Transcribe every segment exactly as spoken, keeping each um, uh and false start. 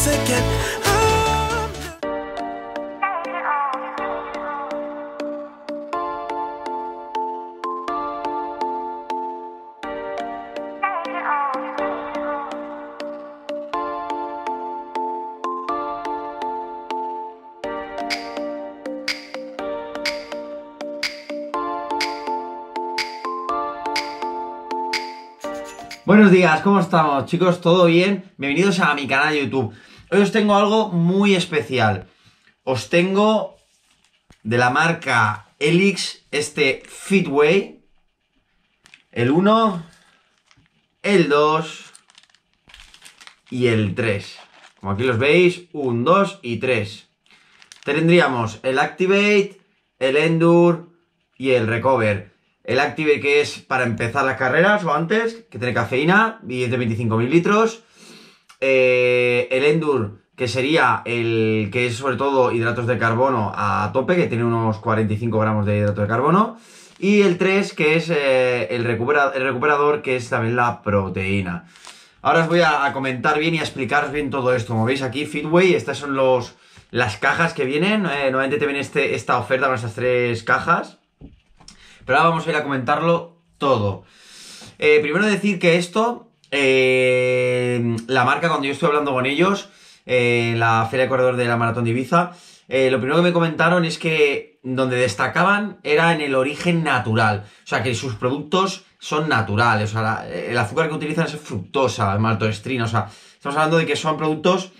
thinking I'm... Buenos días, ¿cómo estamos, chicos? ¿Todo bien? Bienvenidos a mi canal de YouTube. Hoy os tengo algo muy especial. Os tengo de la marca Helix este Fitway, el uno, el dos y el tres. Como aquí los veis, uno, dos y tres. Tendríamos el Activate, el Endure y el Recover. El Active, que es para empezar las carreras o antes, que tiene cafeína y es de veinticinco mililitros. Eh, el Endure, que sería el que es sobre todo hidratos de carbono a tope, que tiene unos cuarenta y cinco gramos de hidratos de carbono. Y el tres, que es eh, el, recupera, el recuperador, que es también la proteína. Ahora os voy a, a comentar bien y a explicaros bien todo esto. Como veis aquí, Fitway, estas son los, las cajas que vienen. Eh, normalmente te viene este, esta oferta con estas tres cajas. Pero ahora vamos a ir a comentarlo todo. Eh, primero decir que esto, eh, la marca, cuando yo estuve hablando con ellos, eh, en la Feria de Corredor de la Maratón de Ibiza, eh, lo primero que me comentaron es que donde destacaban era en el origen natural. O sea, que sus productos son naturales. O sea, la, el azúcar que utilizan es fructosa, maltodextrina. O sea, estamos hablando de que son productos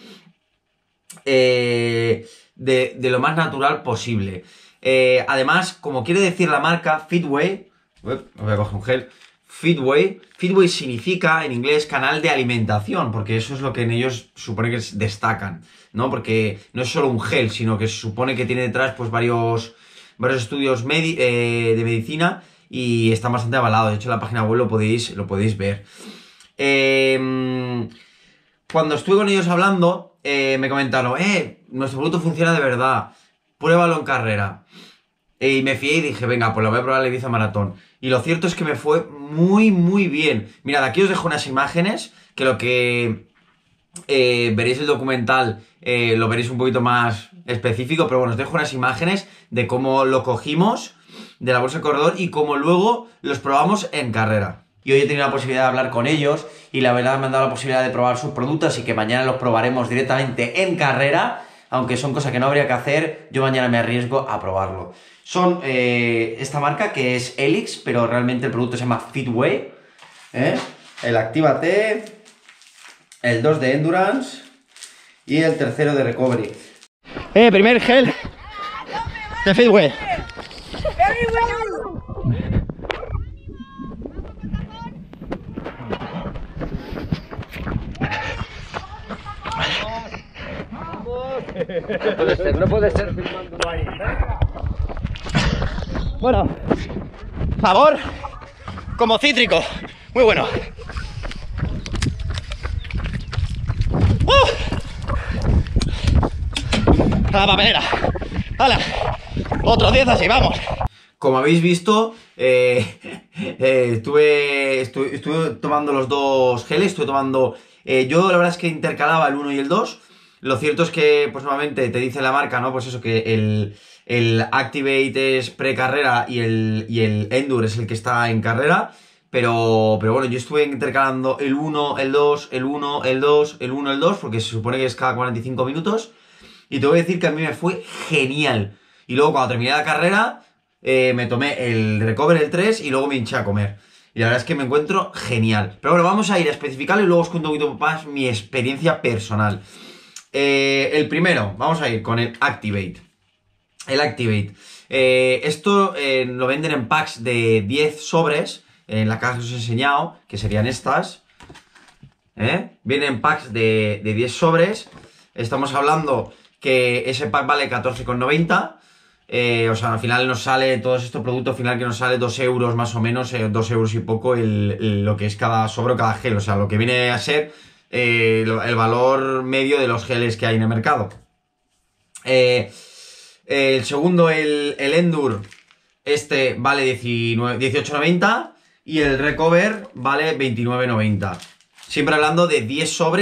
eh, de, de lo más natural posible. Eh, además, como quiere decir la marca Fitway, uy, voy a coger un gel. Fitway, Fitway significa en inglés canal de alimentación, porque eso es lo que en ellos supone que destacan, ¿no? Porque no es solo un gel, sino que se supone que tiene detrás pues varios, varios estudios medi eh, de medicina y está bastante avalado. De hecho, en la página web lo podéis, lo podéis ver. Eh, cuando estuve con ellos hablando, eh, me comentaron, eh, nuestro producto funciona de verdad. Pruébalo en carrera. Y me fié y dije, venga, pues lo voy a probar en la Ibiza Maratón. Y lo cierto es que me fue muy, muy bien. Mirad, aquí os dejo unas imágenes, que lo que eh, veréis el documental eh, lo veréis un poquito más específico, pero bueno, os dejo unas imágenes de cómo lo cogimos de la bolsa de corredor y cómo luego los probamos en carrera. Y hoy he tenido la posibilidad de hablar con ellos y la verdad me han dado la posibilidad de probar sus productos y que mañana los probaremos directamente en carrera. Aunque son cosas que no habría que hacer, yo mañana me arriesgo a probarlo. Son eh, esta marca que es Helix, pero realmente el producto se llama Fitway. ¿eh? El Actívate, el dos de Endurance y el tercero de Recovery. Eh, primer gel de Fitway. No puede ser, no puede ser filmándolo ahí. Bueno, sabor como cítrico, muy bueno. ¡Uh! A la papelera. ¡Hala! Otros diez así, vamos. Como habéis visto, eh, eh, estuve, estuve, estuve tomando los dos geles, estuve tomando... Eh, yo la verdad es que intercalaba el uno y el dos. Lo cierto es que, pues nuevamente, te dice la marca, ¿no? Pues eso, que el, el Activate es pre-carrera y el, y el Endure es el que está en carrera. Pero, pero bueno, yo estuve intercalando el uno, el dos, el uno, el dos, el uno, el dos, porque se supone que es cada cuarenta y cinco minutos. Y te voy a decir que a mí me fue genial. Y luego, cuando terminé la carrera, eh, me tomé el Recover, el tres, y luego me hinché a comer. Y la verdad es que me encuentro genial. Pero bueno, vamos a ir a especificarlo y luego os cuento un poquito más mi experiencia personal. Eh, el primero, vamos a ir con el Activate. El Activate. Eh, esto eh, lo venden en packs de diez sobres. En la caja que os he enseñado, que serían estas. ¿Eh? Vienen en packs de, de diez sobres. Estamos hablando que ese pack vale catorce con noventa. Eh, o sea, al final nos sale, todos estos productos, al final que nos sale dos euros más o menos, eh, dos euros y poco el, el, lo que es cada sobre o cada gel. O sea, lo que viene a ser eh, el valor medio de los geles que hay en el mercado. Eh, eh, el segundo, el, el Endure, este vale dieciocho noventa y el Recover vale veintinueve noventa. Siempre hablando de diez sobres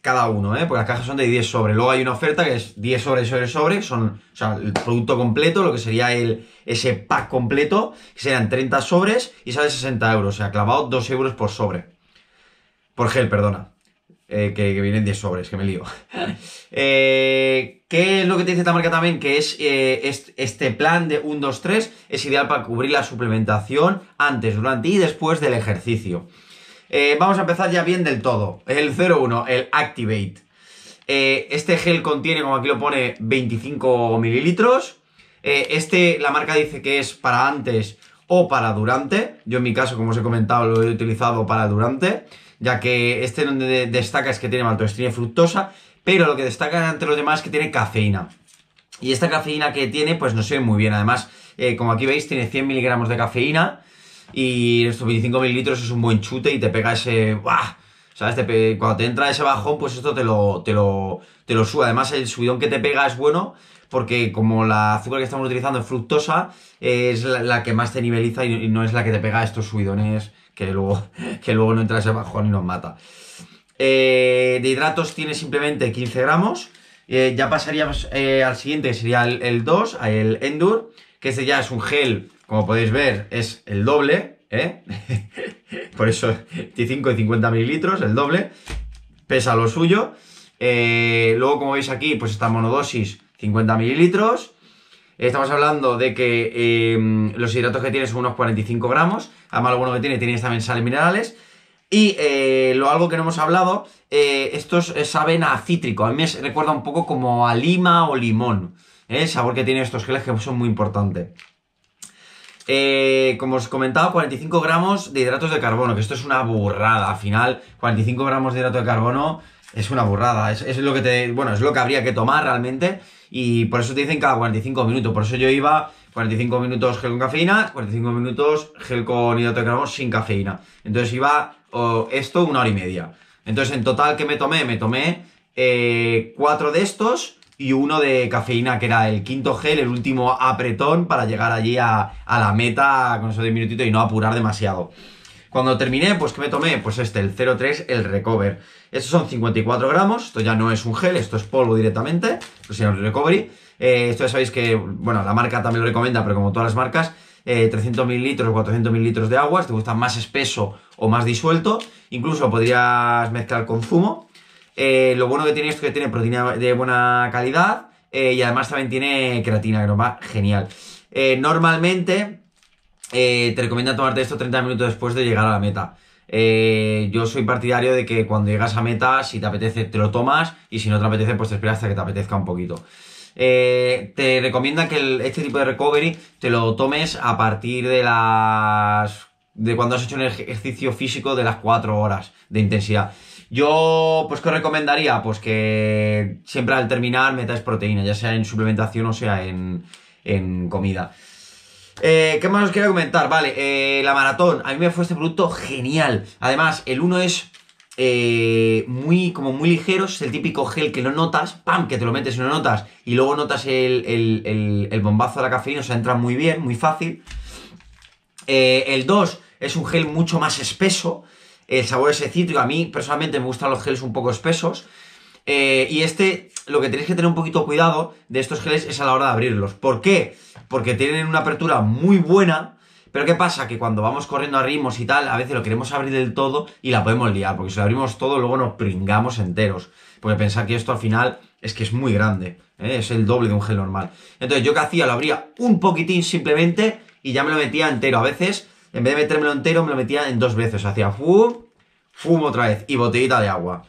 cada uno, ¿eh? Porque las cajas son de diez sobres. Luego hay una oferta que es diez sobres sobre sobre, son, o sea, el producto completo, lo que sería el, ese pack completo, que serían treinta sobres y sale sesenta euros, o sea, clavado dos euros por sobre. Por gel, perdona. Eh, que, que vienen diez sobres, que me lío. eh, ¿Qué es lo que te dice esta marca también? Que es eh, este, este plan de uno, dos, tres es ideal para cubrir la suplementación antes, durante y después del ejercicio. Eh, vamos a empezar ya bien del todo. El cero uno, el Activate. Eh, este gel contiene, como aquí lo pone, veinticinco mililitros. Eh, este, la marca dice que es para antes o para durante. Yo en mi caso, como os he comentado, lo he utilizado para durante, ya que este donde destaca es que tiene maltodextrina y fructosa, pero lo que destaca ante los demás es que tiene cafeína. Y esta cafeína que tiene, pues no se ve muy bien. Además, eh, como aquí veis, tiene cien miligramos de cafeína. Y estos veinticinco mililitros es un buen chute y te pega ese... ¡Buah! ¿Sabes? Te, cuando te entra ese bajón, pues esto te lo, te lo, te lo sube. Además, el subidón que te pega es bueno porque como la azúcar que estamos utilizando es fructosa, eh, es la, la que más te niveliza y, y no es la que te pega estos subidones que luego, que luego no entra ese bajón y nos mata. Eh, de hidratos tiene simplemente quince gramos. Eh, ya pasaríamos eh, al siguiente, que sería el, el dos, el Endure, que este ya es un gel... Como podéis ver, es el doble, ¿eh? Por eso veinticinco y cincuenta mililitros, el doble. Pesa lo suyo. Eh, luego, como veis aquí, pues esta monodosis, cincuenta mililitros. Estamos hablando de que eh, los hidratos que tiene son unos cuarenta y cinco gramos. Además, lo bueno que tiene, tiene también sales minerales. Y eh, lo algo que no hemos hablado, eh, estos saben a cítrico. A mí me recuerda un poco como a lima o limón, ¿eh? El sabor que tienen estos geles que son muy importantes. Eh, como os comentaba, cuarenta y cinco gramos de hidratos de carbono, que esto es una burrada. Al final, cuarenta y cinco gramos de hidrato de carbono es una burrada. Es, es lo que te, bueno, es lo que habría que tomar realmente. Y por eso te dicen cada cuarenta y cinco minutos. Por eso yo iba cuarenta y cinco minutos gel con cafeína, cuarenta y cinco minutos gel con hidrato de carbono sin cafeína. Entonces iba oh, esto una hora y media. Entonces en total, ¿qué me tomé? Me tomé eh, cuatro de estos y uno de cafeína, que era el quinto gel, el último apretón para llegar allí a, a la meta con eso de minutito y no apurar demasiado. Cuando terminé, pues ¿qué me tomé? Pues este, el cero tres, el Recover. Estos son cincuenta y cuatro gramos, esto ya no es un gel, esto es polvo directamente, pues se llama el Recovery. Eh, esto ya sabéis que, bueno, la marca también lo recomienda, pero como todas las marcas, eh, trescientos mililitros o cuatrocientos mililitros de agua, si te gusta más espeso o más disuelto, incluso podrías mezclar con zumo. Eh, lo bueno que tiene esto es que tiene proteína de buena calidad eh, y además también tiene creatina, que nos va genial. Eh, normalmente eh, te recomiendo tomarte esto treinta minutos después de llegar a la meta. Eh, yo soy partidario de que cuando llegas a meta, si te apetece te lo tomas y si no te apetece pues te esperas hasta que te apetezca un poquito. Eh, te recomiendan que el, este tipo de recovery te lo tomes a partir de las... de cuando has hecho un ejercicio físico de las cuatro horas de intensidad. Yo, pues, ¿qué os recomendaría? Pues que siempre al terminar metáis proteína, ya sea en suplementación o sea en, en comida. Eh, ¿Qué más os quería comentar? Vale, eh, la maratón. A mí me fue este producto genial. Además, el uno es eh, muy, como muy ligero. Es el típico gel que no notas, ¡pam!, que te lo metes y no notas. Y luego notas el, el, el, el bombazo de la cafeína, o sea, entra muy bien, muy fácil. Eh, el dos es un gel mucho más espeso. El sabor ese cítrico, a mí personalmente me gustan los geles un poco espesos. Eh, y este, lo que tenéis que tener un poquito cuidado de estos geles es a la hora de abrirlos. ¿Por qué? Porque tienen una apertura muy buena, pero ¿qué pasa? Que cuando vamos corriendo a ritmos y tal, a veces lo queremos abrir del todo y la podemos liar, porque si lo abrimos todo luego nos pringamos enteros. Porque pensar que esto al final es que es muy grande, ¿eh? Es el doble de un gel normal. Entonces yo, ¿qué hacía? Lo abría un poquitín simplemente y ya me lo metía entero. A veces, en vez de metérmelo entero, me lo metía en dos veces. Hacía fum, fum otra vez y botellita de agua.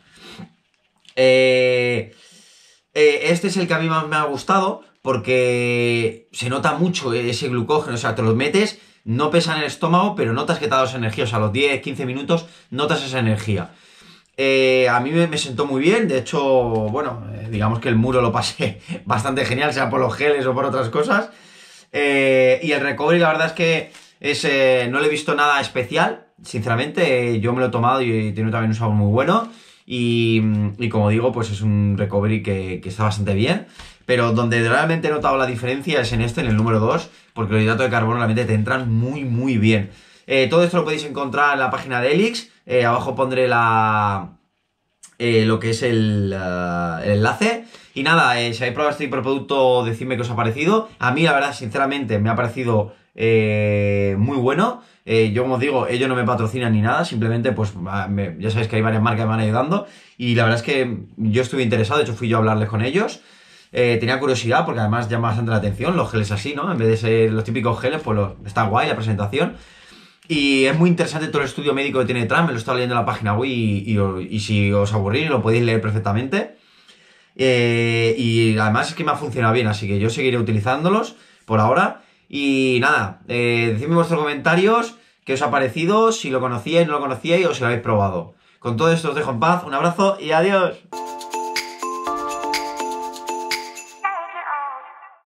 Eh, eh, este es el que a mí más me ha gustado porque se nota mucho ese glucógeno. O sea, te lo metes, no pesa en el estómago, pero notas que te ha dado esa energía. O sea, a los diez, quince minutos notas esa energía. Eh, a mí me, me sentó muy bien. De hecho, bueno, eh, digamos que el muro lo pasé bastante genial, sea por los geles o por otras cosas. Eh, y el recovery, la verdad es que es, eh, no le he visto nada especial. Sinceramente, eh, yo me lo he tomado y tiene también un sabor muy bueno. Y, y como digo, pues es un recovery que, que está bastante bien. Pero donde realmente he notado la diferencia es en este, en el número dos, porque los hidratos de carbono realmente te entran muy, muy bien. Eh, todo esto lo podéis encontrar en la página de Elix. Eh, abajo pondré la, eh, lo que es el, uh, el enlace. Y nada, eh, si habéis probado este hiperproducto, decidme qué os ha parecido. A mí, la verdad, sinceramente, me ha parecido eh, muy bueno. Eh, yo, como os digo, ellos no me patrocinan ni nada, simplemente, pues, me, ya sabéis que hay varias marcas que me van ayudando. Y la verdad es que yo estuve interesado, de hecho fui yo a hablarles con ellos. Eh, tenía curiosidad, porque además llama bastante la atención los geles así, ¿no? En vez de ser los típicos geles, pues lo, está guay la presentación. Y es muy interesante todo el estudio médico que tiene detrás, me lo estaba leyendo en la página web y, y, y si os aburrís lo podéis leer perfectamente. Eh, y además es que me ha funcionado bien, así que yo seguiré utilizándolos por ahora. Y nada, eh, decidme en vuestros comentarios qué os ha parecido, si lo conocíais, no lo conocíais o si lo habéis probado. Con todo esto os dejo en paz, un abrazo y adiós.